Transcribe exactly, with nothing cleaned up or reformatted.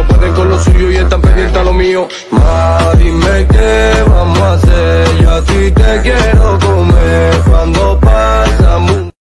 no pueden con lo suyo y están pendientes a lo mío. Ma, dime qué vamos a hacer, yo a ti te quiero comer.